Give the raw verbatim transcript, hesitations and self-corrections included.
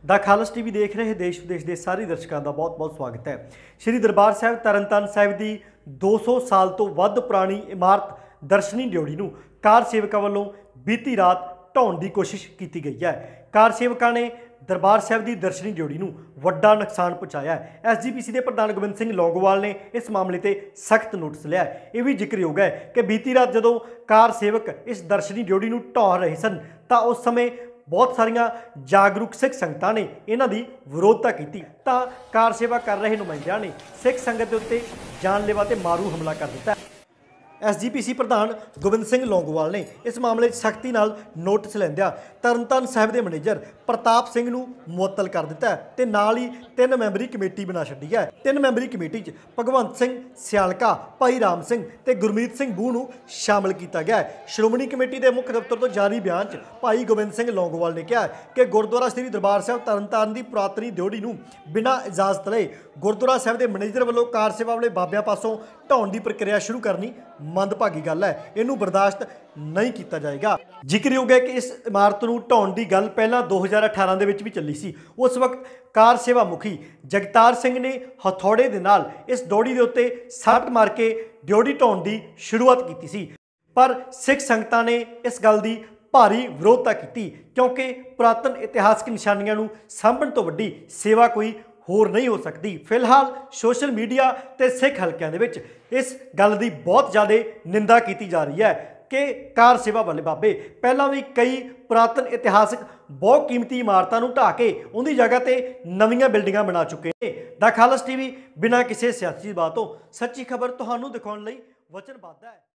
The खालस TV देख रहे देश विदेश के सारे दर्शकों का बहुत बहुत स्वागत है। श्री दरबार साहिब तरनताਰਨ साहिब की दो सौ साल तो वध पुरानी इमारत दर्शनी ड्योढ़ी नूं कार सेवकों वालों बीती रात ढाउण की कोशिश की गई है। कार सेवकों ने दरबार साहिब की दर्शनी ड्योढ़ी नूं वड्डा नुकसान पहुँचाया है। एस जी पी सी के प्रधान गोबिंद सिंह लौंगोवाल ने इस मामले पर सख्त नोटिस लिया है। यह भी जिक्रयोग है कि बीती रात जदों कार सेवक इस दर्शनी ड्योढ़ी नूं ढाह रहे सन तो उस समय बहुत सारिया जागरूक सिख संगतां ने इन्हां दी विरोधता की तां कार सेवा कर रहे नुमाइंदियां ने सिख संगत के उत्ते जानलेवा ते मारू हमला कर दिता। एस जी पी सी प्रधान गोबिंद सिंह लौंगोवाल ने इस मामले सख्ती नाल नोटिस लैंदियां तरनताਰਨ साहिब के मैनेजर प्रताप सिंह नूं मुअत्तल कर दिता है ते नाल ही तीन मैंबरी कमेटी बना छड्डी है। तीन मैंबरी कमेटी च भगवंत सिंह सियालका, भाई राम सिंह ते गुरमीत सिंह बूह नूं शामिल किया गया है। श्रोमणी कमेटी के मुख्य दफ्तर तो जारी बयान च भाई गोबिंद सिंह लौंगोवाल ने कहा कि गुरुद्वारा श्री दरबार साहिब तरनताਰਨ की पुरातनी ड्योढ़ी नूं बिना इजाजत लए गुरुद्वारा साहिब के मैनेजर वालों कार सेवा वाले बाबियां पासों ढाउण की प्रक्रिया शुरू करनी मंदभागी गल है। इनू बर्दाश्त नहीं किया जाएगा। जिक्रयोग है कि इस इमारत नूं ढाउण की गल पहला दो हज़ार अठारह दे विच भी चली सी। उस वक्त कार सेवा मुखी जगतार सिंह ने हथौड़े दे नाल इस ड्योढ़ी दे उत्ते सੱਟ मार के ड्योढ़ी ढाउण की शुरुआत की सी, पर सिख संगतां ने इस गल की भारी विरोधता की क्योंकि पुरातन इतिहासक निशानियां नूं सांभण तो वड्डी सेवा कोई होर नहीं हो सकती। फिलहाल सोशल मीडिया ते सिख हलकियां दे विच इस गल की बहुत ज़्यादा निंदा की जा रही है कि कार सेवा वाले बाबे पहलां भी कई पुरातन इतिहासक बहुत कीमती इमारतां नूं ढाह के उहदी जगह ते नवीं बिल्डिंगां बना चुके हैं। द खालस टीवी बिना किसी सियासी बातों सच्ची खबर तुहानूं दिखाउण लई वचनबद्ध है।